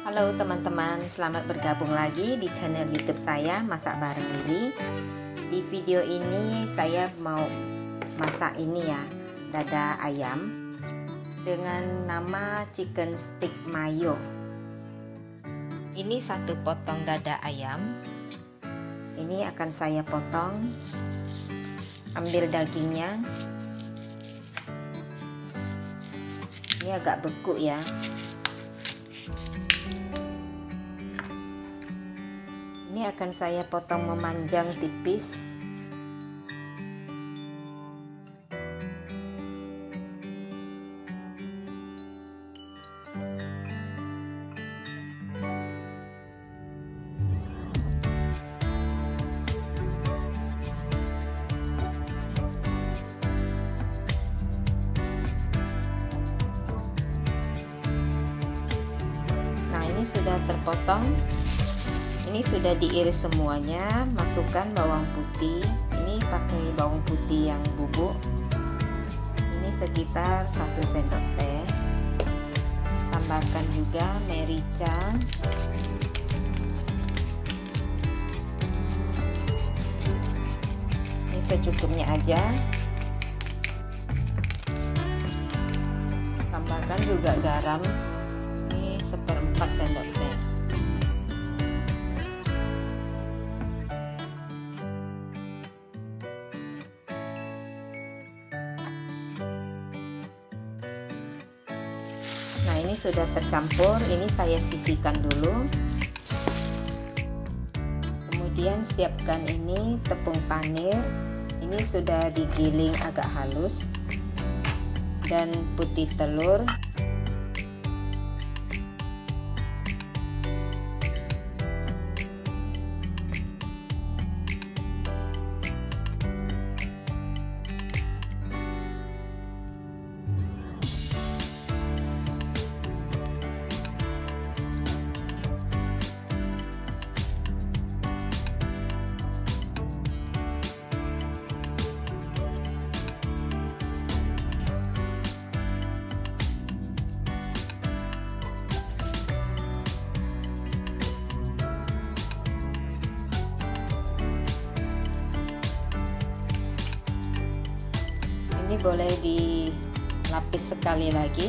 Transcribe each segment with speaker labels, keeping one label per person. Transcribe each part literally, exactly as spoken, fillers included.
Speaker 1: Halo teman-teman, selamat bergabung lagi di channel YouTube saya Masak Bareng Lili. Di video ini saya mau masak ini ya, dada ayam dengan nama chicken stick mayo. Ini satu potong dada ayam. Ini akan saya potong. Ambil dagingnya. Ini agak beku ya. Ini akan saya potong memanjang tipis. Nah, ini sudah terpotong. Ini sudah diiris semuanya. Masukkan bawang putih. Ini pakai bawang putih yang bubuk. Ini sekitar satu sendok teh. Tambahkan juga merica. Ini secukupnya aja. Tambahkan juga garam. Ini seperempat sendok teh. Nah, ini sudah tercampur. Ini saya sisihkan dulu. Kemudian siapkan ini tepung panir. Ini sudah digiling agak halus. Dan putih telur. Ini boleh dilapis sekali lagi.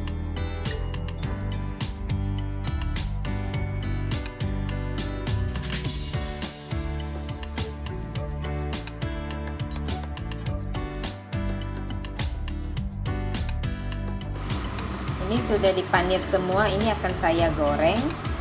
Speaker 1: Ini sudah dipanir semua. Ini akan saya goreng.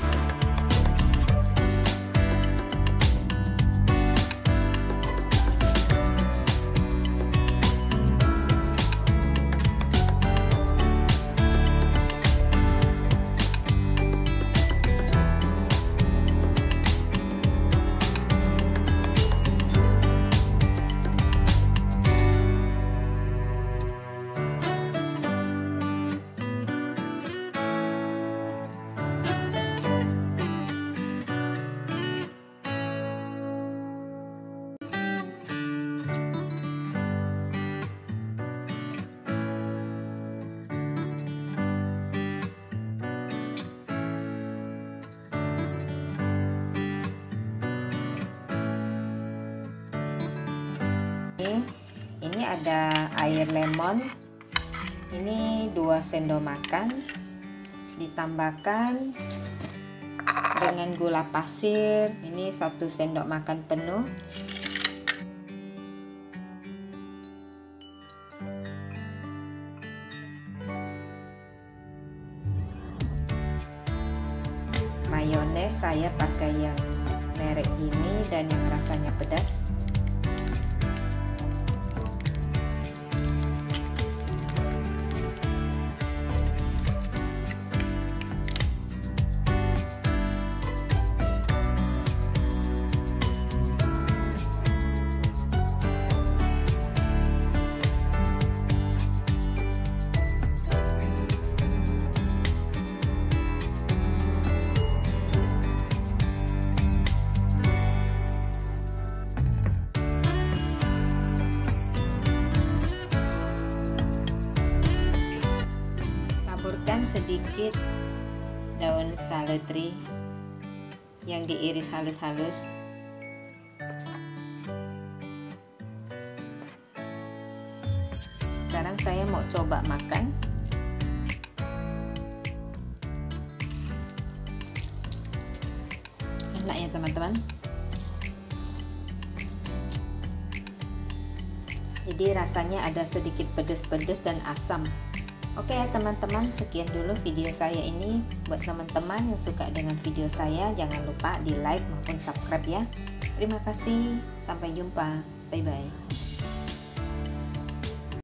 Speaker 1: Ini ada air lemon. Ini dua sendok makan. Ditambahkan dengan gula pasir. Ini satu sendok makan penuh. Mayones saya pakai yang merek ini dan yang rasanya pedas. sedikit daun seledri yang diiris halus-halus. Sekarang saya mau coba makan. Enak ya teman-teman. Jadi rasanya ada sedikit pedas-pedas dan asam. Oke ya teman-teman, sekian dulu video saya ini. Buat teman-teman yang suka dengan video saya, jangan lupa di like maupun subscribe ya. Terima kasih, sampai jumpa, bye bye.